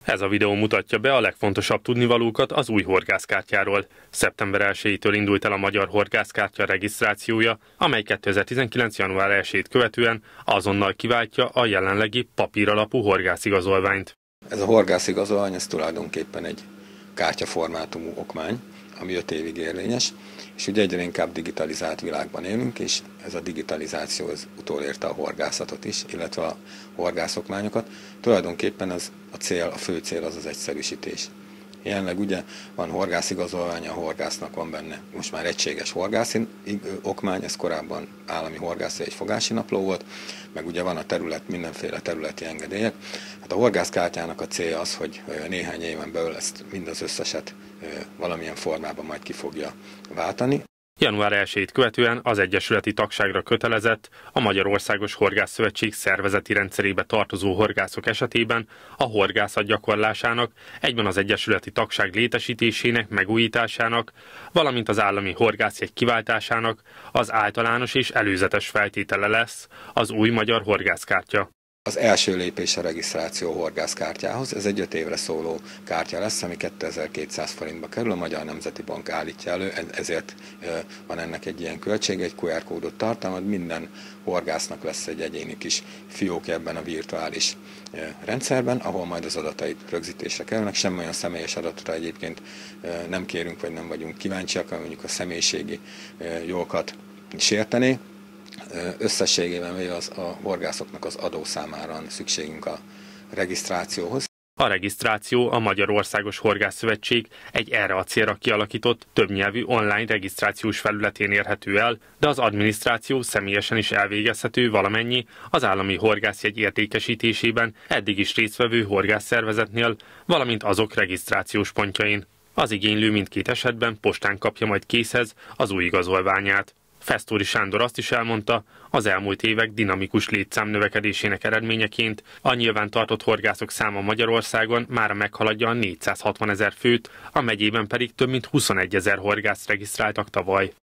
Ez a videó mutatja be a legfontosabb tudnivalókat az új horgászkártyáról. Szeptember 1-től indult el a magyar horgászkártya regisztrációja, amely 2019. január 1-ét követően azonnal kiváltja a jelenlegi papíralapú horgászigazolványt. Ez a horgászigazolvány, ez tulajdonképpen egy kártyaformátumú okmány, ami 5 évig érvényes, és ugye egyre inkább digitalizált világban élünk, és ez a digitalizáció utolérte a horgászatot is, illetve a horgászokmányokat. Tulajdonképpen a fő cél az egyszerűsítés. Jelenleg ugye van horgászigazolvány, a horgásznak van benne most már egységes horgászi okmány, ez korábban állami horgászi egy fogási napló volt, meg ugye van a mindenféle területi engedélyek. Hát a horgászkártyának a célja az, hogy néhány éven belül ezt az összeset valamilyen formában majd ki fogja váltani. Január 1-ét követően az egyesületi tagságra kötelezett a Magyarországos Horgászszövetség szervezeti rendszerébe tartozó horgászok esetében a horgászat gyakorlásának, egyben az egyesületi tagság létesítésének, megújításának, valamint az állami horgászjegy kiváltásának az általános és előzetes feltétele lesz az új magyar horgászkártya. Az első lépés a regisztráció horgászkártyához, ez egy 5 évre szóló kártya lesz, ami 2200 forintba kerül, a Magyar Nemzeti Bank állítja elő, ezért van ennek egy ilyen költsége, egy QR kódot tartalmaz, minden horgásznak lesz egy egyéni kis fiókja ebben a virtuális rendszerben, ahol majd az adatait rögzítésre kerülnek, semmi olyan személyes adatra egyébként nem kérünk, vagy nem vagyunk kíváncsiak, ami mondjuk a személyiségi jogokat sértené. Összességében véve a horgászoknak az adószámára van szükségünk a regisztrációhoz. A regisztráció a Magyarországos Horgászszövetség egy erre a célra kialakított többnyelvű online regisztrációs felületén érhető el, de az adminisztráció személyesen is elvégezhető valamennyi az állami horgászjegy értékesítésében eddig is résztvevő horgászszervezetnél, valamint azok regisztrációs pontjain. Az igénylő mindkét esetben postán kapja majd készhez az új igazolványát. Fesztóri Sándor azt is elmondta, az elmúlt évek dinamikus létszám növekedésének eredményeként a nyilvántartott horgászok száma Magyarországon mára meghaladja a 460 000 főt, a megyében pedig több mint 21 000 horgászt regisztráltak tavaly.